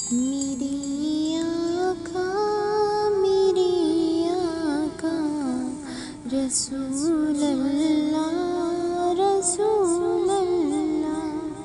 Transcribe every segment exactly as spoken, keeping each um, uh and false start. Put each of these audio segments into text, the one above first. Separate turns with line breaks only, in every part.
मेरी आका मेरी आका रसूल अल्लाह रसूल अल्लाह।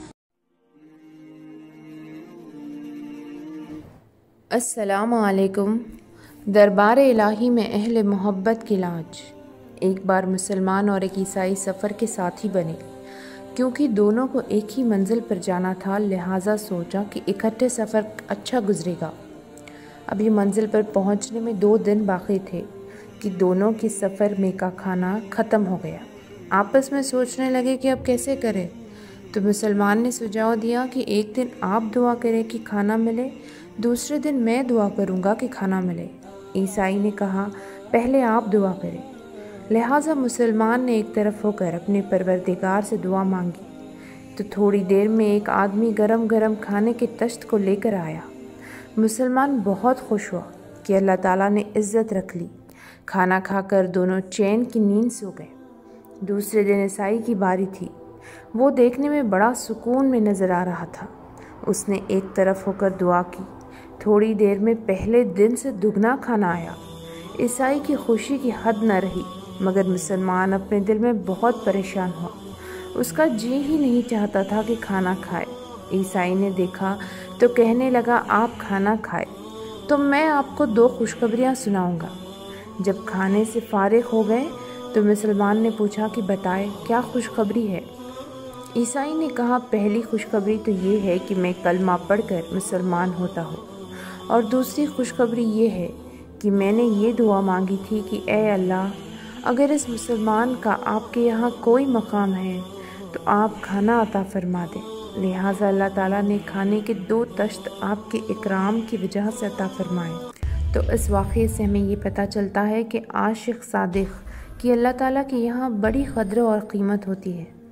अस्सलामु अलैकुम। दरबार इलाही में अहले मोहब्बत की लाज। एक बार मुसलमान और एक ईसाई सफ़र के साथी बने। क्योंकि दोनों को एक ही मंजिल पर जाना था, लिहाजा सोचा कि इकट्ठे सफ़र अच्छा गुजरेगा। अब ये मंजिल पर पहुंचने में दो दिन बाकी थे कि दोनों की सफ़र में का खाना ख़त्म हो गया। आपस में सोचने लगे कि अब कैसे करें। तो मुसलमान ने सुझाव दिया कि एक दिन आप दुआ करें कि खाना मिले, दूसरे दिन मैं दुआ करूंगा कि खाना मिले। ईसाई ने कहा पहले आप दुआ करें। लिहाजा मुसलमान ने एक तरफ होकर अपने परवरदिगार से दुआ मांगी तो थोड़ी देर में एक आदमी गरम गरम खाने के तश्त को लेकर आया। मुसलमान बहुत खुश हुआ कि अल्लाह ताला ने इज़्ज़त रख ली। खाना खाकर दोनों चैन की नींद सो गए। दूसरे दिन ईसाई की बारी थी। वो देखने में बड़ा सुकून में नज़र आ रहा था। उसने एक तरफ होकर दुआ की। थोड़ी देर में पहले दिन से दुगना खाना आया। ईसाई की खुशी की हद न रही, मगर मुसलमान अपने दिल में बहुत परेशान हुआ। उसका जी ही नहीं चाहता था कि खाना खाए। ईसाई ने देखा तो कहने लगा आप खाना खाए तो मैं आपको दो खुशखबरियाँ सुनाऊंगा। जब खाने से फारिग हो गए तो मुसलमान ने पूछा कि बताएं क्या खुशखबरी है। ईसाई ने कहा पहली खुशखबरी तो ये है कि मैं कलमा पढ़कर मुसलमान होता हूँ, और दूसरी खुशखबरी ये है कि मैंने ये दुआ मांगी थी कि ए अल्लाह, अगर इस मुसलमान का आपके यहाँ कोई मकाम है तो आप खाना अता फरमा दें। लिहाजा अल्लाह ताला ने खाने के दो तश्त आपके इकराम की वजह से अता फरमाए। तो इस वाक़ये से हमें ये पता चलता है कि आशिक़ सादिक़ की अल्लाह ताला के यहाँ बड़ी क़द्र और क़ीमत होती है।